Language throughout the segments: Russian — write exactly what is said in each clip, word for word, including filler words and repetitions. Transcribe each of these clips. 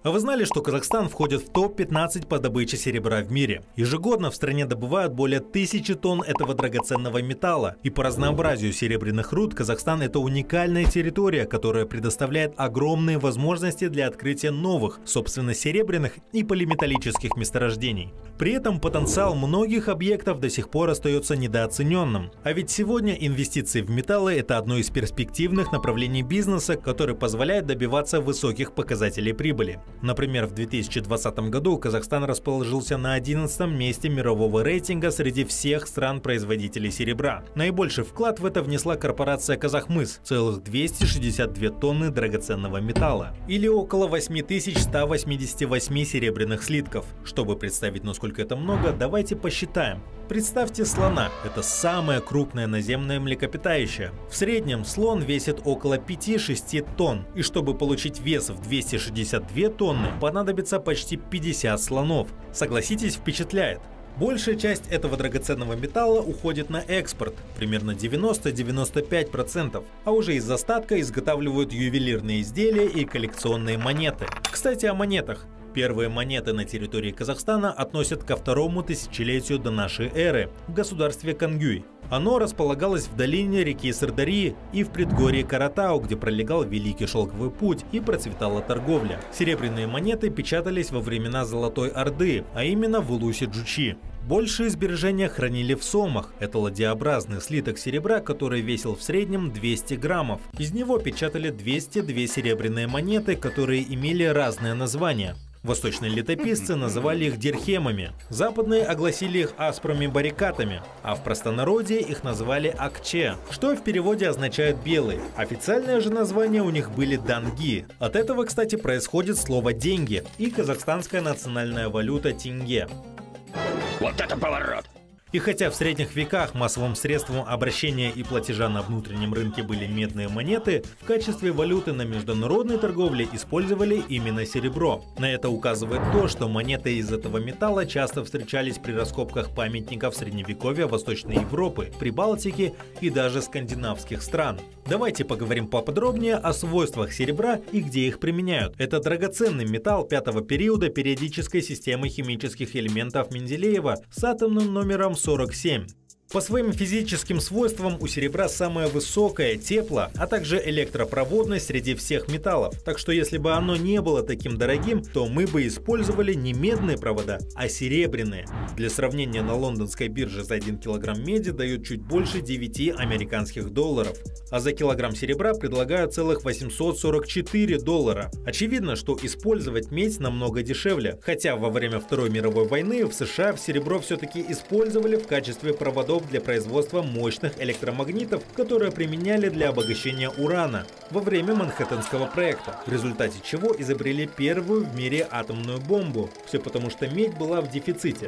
А вы знали, что Казахстан входит в топ пятнадцать по добыче серебра в мире? Ежегодно в стране добывают более тысячи тонн этого драгоценного металла. И по разнообразию серебряных руд Казахстан – это уникальная территория, которая предоставляет огромные возможности для открытия новых, собственно, серебряных и полиметаллических месторождений. При этом потенциал многих объектов до сих пор остается недооцененным. А ведь сегодня инвестиции в металлы – это одно из перспективных направлений бизнеса, которое позволяет добиваться высоких показателей прибыли. Например, в две тысячи двадцатом году Казахстан расположился на одиннадцатом месте мирового рейтинга среди всех стран-производителей серебра. Наибольший вклад в это внесла корпорация «Казахмыс» – целых двести шестьдесят две тонны драгоценного металла, или около восьми тысяч ста восьмидесяти восьми серебряных слитков. Чтобы представить, насколько это много, давайте посчитаем. Представьте слона – это самое крупное наземное млекопитающее. В среднем слон весит около пяти-шести тонн, и чтобы получить вес в двести шестьдесят две тонны, понадобится почти пятьдесят слонов. Согласитесь, впечатляет. Большая часть этого драгоценного металла уходит на экспорт, примерно девяносто-девяносто пять процентов, а уже из остатка изготавливают ювелирные изделия и коллекционные монеты. Кстати, о монетах. Первые монеты на территории Казахстана относят ко второму тысячелетию до нашей эры в государстве Кангюй. Оно располагалось в долине реки Сырдарьи и в предгорье Каратау, где пролегал Великий Шелковый путь и процветала торговля. Серебряные монеты печатались во времена Золотой Орды, а именно в Улусе-Джучи. Большие сбережения хранили в сомах. Это ладьеобразный слиток серебра, который весил в среднем двести граммов. Из него печатали двести две серебряные монеты, которые имели разные названия. Восточные летописцы называли их дирхемами, западные огласили их аспрами барикатами, а в простонародье их назвали акче, что в переводе означает «белый». Официальное же название у них были данги. От этого, кстати, происходит слово «деньги» и казахстанская национальная валюта тенге. Вот это поворот! И хотя в средних веках массовым средством обращения и платежа на внутреннем рынке были медные монеты, в качестве валюты на международной торговле использовали именно серебро. На это указывает то, что монеты из этого металла часто встречались при раскопках памятников средневековья Восточной Европы, Прибалтики и даже скандинавских стран. Давайте поговорим поподробнее о свойствах серебра и где их применяют. Это драгоценный металл пятого периода периодической системы химических элементов Менделеева с атомным номером сорок семь. По своим физическим свойствам у серебра самая высокая тепло, а также электропроводность среди всех металлов. Так что если бы оно не было таким дорогим, то мы бы использовали не медные провода, а серебряные. Для сравнения, на лондонской бирже за один килограмм меди дают чуть больше девяти американских долларов, а за килограмм серебра предлагают целых восемьсот сорок четыре доллара. Очевидно, что использовать медь намного дешевле, хотя во время Второй мировой войны в США в серебро все-таки использовали в качестве проводов для производства мощных электромагнитов, которые применяли для обогащения урана во время Манхэттенского проекта, в результате чего изобрели первую в мире атомную бомбу. Все потому, что медь была в дефиците.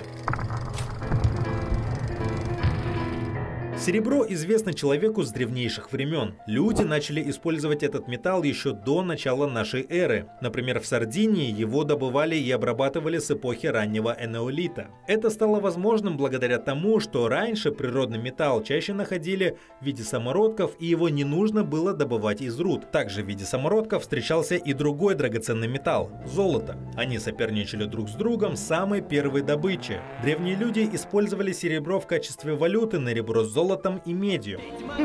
Серебро известно человеку с древнейших времен. Люди начали использовать этот металл еще до начала нашей эры. Например, в Сардинии его добывали и обрабатывали с эпохи раннего энеолита. Это стало возможным благодаря тому, что раньше природный металл чаще находили в виде самородков, и его не нужно было добывать из руд. Также в виде самородков встречался и другой драгоценный металл – золото. Они соперничали друг с другом с самой первой добычи. Древние люди использовали серебро в качестве валюты на ребро с золотом и медью.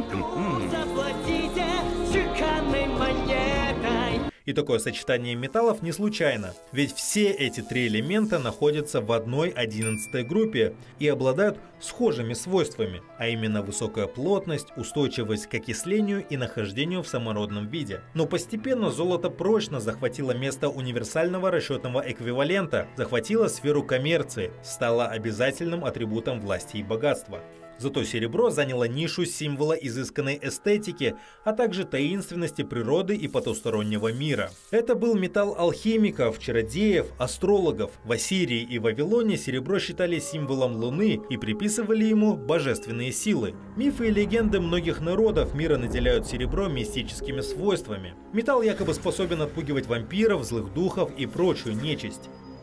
И такое сочетание металлов не случайно, ведь все эти три элемента находятся в одной одиннадцатой группе и обладают схожими свойствами, а именно высокая плотность, устойчивость к окислению и нахождению в самородном виде. Но постепенно золото прочно захватило место универсального расчетного эквивалента, захватило сферу коммерции, стало обязательным атрибутом власти и богатства. Зато серебро заняло нишу символа изысканной эстетики, а также таинственности природы и потустороннего мира. Это был металл алхимиков, чародеев, астрологов. В Ассирии и Вавилоне серебро считали символом Луны и приписывали ему божественные силы. Мифы и легенды многих народов мира наделяют серебро мистическими свойствами. Металл якобы способен отпугивать вампиров, злых духов и прочую нечисть.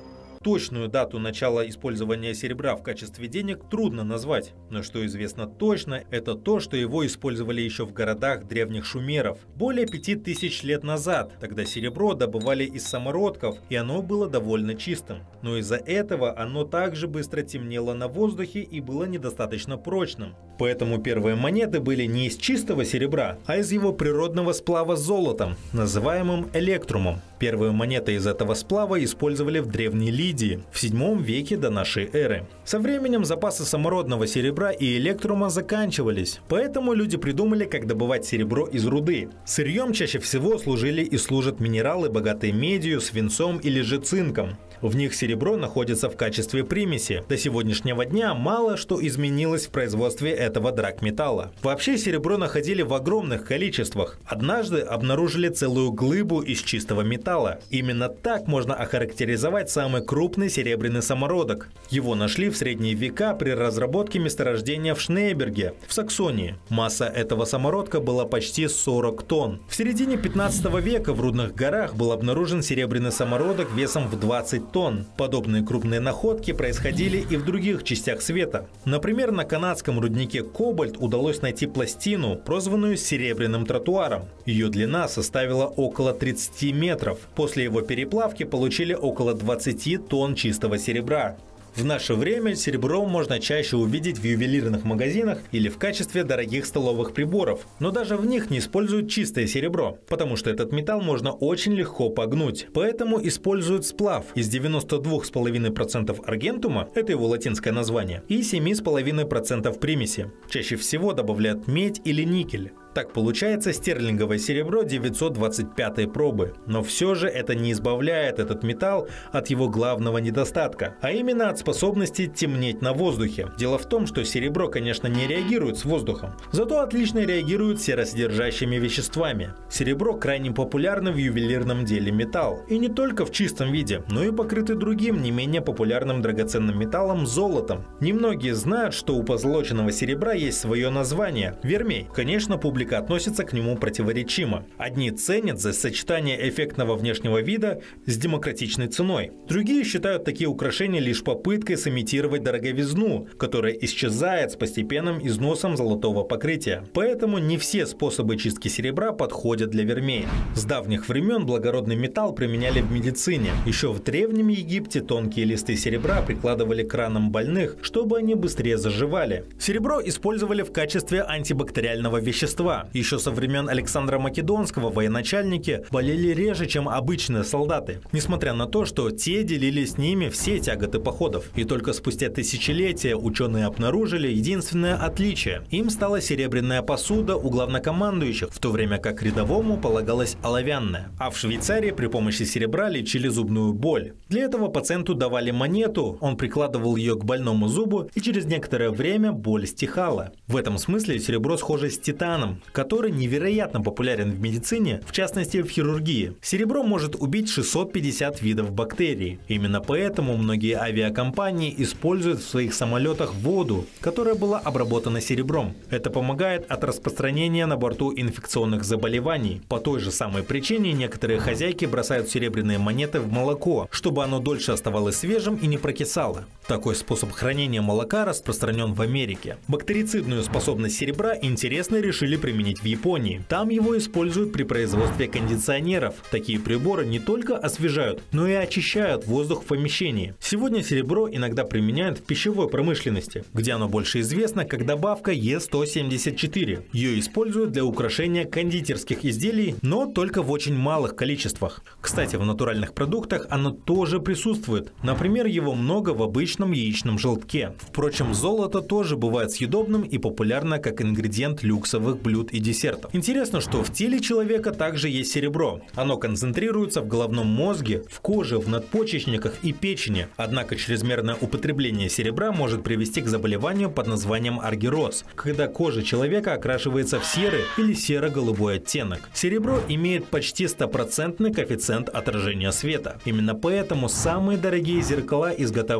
точную дату начала использования серебра в качестве денег трудно назвать, но что известно точно, это то, что его использовали еще в городах древних шумеров более пяти тысяч лет назад. Тогда серебро добывали из самородков, и оно было довольно чистым. Но из-за этого оно также быстро темнело на воздухе и было недостаточно прочным. Поэтому первые монеты были не из чистого серебра, а из его природного сплава с золотом, называемым электрумом. Первые монеты из этого сплава использовали в Древней Лидии в седьмом веке до нашей эры. Со временем запасы самородного серебра и электрума заканчивались, поэтому люди придумали, как добывать серебро из руды. Сырьем чаще всего служили и служат минералы, богатые медью, свинцом или же цинком. В них серебро находится в качестве примеси. До сегодняшнего дня мало что изменилось в производстве этого драгметалла. Вообще серебро находили в огромных количествах. Однажды обнаружили целую глыбу из чистого металла. Именно так можно охарактеризовать самый крупный серебряный самородок. Его нашли в средние века при разработке месторождения в Шнейберге, в Саксонии. Масса этого самородка была почти сорок тонн. В середине пятнадцатого века в Рудных горах был обнаружен серебряный самородок весом в двадцать тонн. Подобные крупные находки происходили и в других частях света. Например, на канадском руднике Кобальт удалось найти пластину, прозванную серебряным тротуаром. Ее длина составила около тридцати метров. После его переплавки получили около двадцати тонн чистого серебра. В наше время серебро можно чаще увидеть в ювелирных магазинах или в качестве дорогих столовых приборов, но даже в них не используют чистое серебро, потому что этот металл можно очень легко погнуть. Поэтому используют сплав из девяноста двух целых пяти десятых процента аргентума, это его латинское название, и семи целых пяти десятых процента примеси. Чаще всего добавляют медь или никель. Так получается стерлинговое серебро девятьсот двадцать пятой пробы. Но все же это не избавляет этот металл от его главного недостатка, а именно от способности темнеть на воздухе. Дело в том, что серебро, конечно, не реагирует с воздухом, зато отлично реагирует с серосодержащими веществами. Серебро крайне популярно в ювелирном деле металл. И не только в чистом виде, но и покрыты другим, не менее популярным драгоценным металлом – золотом. Немногие знают, что у позолоченного серебра есть свое название – вермей. Конечно, публика относится к нему противоречимо. Одни ценят за сочетание эффектного внешнего вида с демократичной ценой. Другие считают такие украшения лишь попыткой сымитировать дороговизну, которая исчезает с постепенным износом золотого покрытия. Поэтому не все способы чистки серебра подходят для вермея. С давних времен благородный металл применяли в медицине. Еще в Древнем Египте тонкие листы серебра прикладывали к ранам больных, чтобы они быстрее заживали. Серебро использовали в качестве антибактериального вещества. Еще со времен Александра Македонского военачальники болели реже, чем обычные солдаты, несмотря на то, что те делили с ними все тяготы походов. И только спустя тысячелетия ученые обнаружили единственное отличие. Им стала серебряная посуда у главнокомандующих, в то время как рядовому полагалась оловянная. А в Швейцарии при помощи серебра лечили зубную боль. Для этого пациенту давали монету, он прикладывал ее к больному зубу, и через некоторое время боль стихала. В этом смысле серебро схоже с титаном, который невероятно популярен в медицине, в частности в хирургии. Серебро может убить шестьсот пятьдесят видов бактерий. Именно поэтому многие авиакомпании используют в своих самолетах воду, которая была обработана серебром. Это помогает от распространения на борту инфекционных заболеваний. По той же самой причине некоторые хозяйки бросают серебряные монеты в молоко, чтобы оно дольше оставалось свежим и не прокисало. Такой способ хранения молока распространен в Америке. Бактерицидную способность серебра интересно решили применить в Японии. Там его используют при производстве кондиционеров. Такие приборы не только освежают, но и очищают воздух в помещении. Сегодня серебро иногда применяют в пищевой промышленности, где оно больше известно как добавка Е сто семьдесят четыре. Ее используют для украшения кондитерских изделий, но только в очень малых количествах. Кстати, в натуральных продуктах оно тоже присутствует. Например, его много в обычном яичном желтке. Впрочем, золото тоже бывает съедобным и популярно как ингредиент люксовых блюд и десертов. Интересно, что в теле человека также есть серебро. Оно концентрируется в головном мозге, в коже, в надпочечниках и печени. Однако чрезмерное употребление серебра может привести к заболеванию под названием аргироз, когда кожа человека окрашивается в серый или серо-голубой оттенок. Серебро имеет почти стопроцентный коэффициент отражения света. Именно поэтому самые дорогие зеркала изготавливают из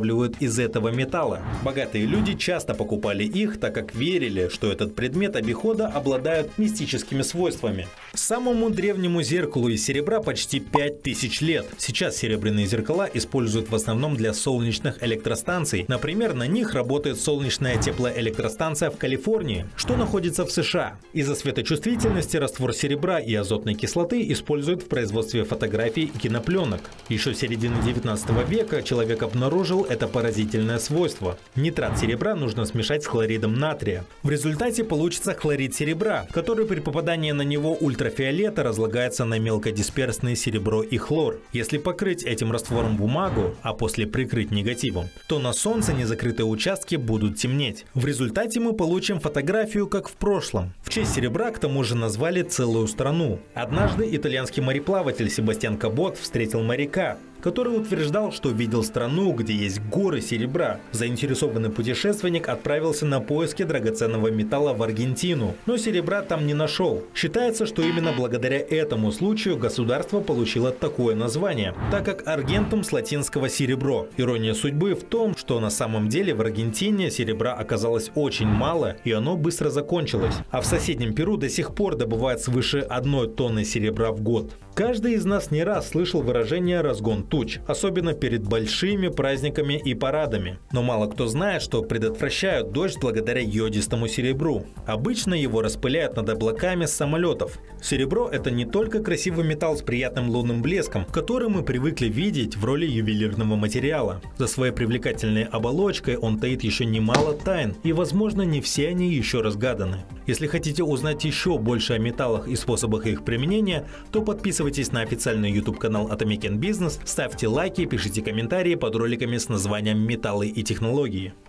из этого металла. Богатые люди часто покупали их, так как верили, что этот предмет обихода обладает мистическими свойствами. Самому древнему зеркалу из серебра почти пять тысяч лет. Сейчас серебряные зеркала используют в основном для солнечных электростанций. Например, на них работает солнечная теплоэлектростанция в Калифорнии, что находится в США. Из-за светочувствительности раствор серебра и азотной кислоты используют в производстве фотографий и кинопленок. Еще в середине девятнадцатого века человек обнаружил это поразительное свойство. Нитрат серебра нужно смешать с хлоридом натрия. В результате получится хлорид серебра, который при попадании на него ультрафиолета разлагается на мелкодисперсное серебро и хлор. Если покрыть этим раствором бумагу, а после прикрыть негативом, то на солнце незакрытые участки будут темнеть. В результате мы получим фотографию, как в прошлом. В честь серебра к тому же назвали целую страну. Однажды итальянский мореплаватель Себастьян Кабот встретил моряка, который утверждал, что видел страну, где есть горы серебра. Заинтересованный путешественник отправился на поиски драгоценного металла в Аргентину, но серебра там не нашел. Считается, что именно благодаря этому случаю государство получило такое название, так как аргентум с латинского серебро. Ирония судьбы в том, что на самом деле в Аргентине серебра оказалось очень мало, и оно быстро закончилось. А в соседнем Перу до сих пор добывают свыше одной тонны серебра в год. Каждый из нас не раз слышал выражение «разгон туч», особенно перед большими праздниками и парадами. Но мало кто знает, что предотвращают дождь благодаря йодистому серебру. Обычно его распыляют над облаками с самолетов. Серебро – это не только красивый металл с приятным лунным блеском, который мы привыкли видеть в роли ювелирного материала. За своей привлекательной оболочкой он таит еще немало тайн, и, возможно, не все они еще разгаданы. Если хотите узнать еще больше о металлах и способах их применения, то подписывайтесь на официальный YouTube-канал Atomic Business, ставьте лайки, пишите комментарии под роликами с названием «Металлы и технологии».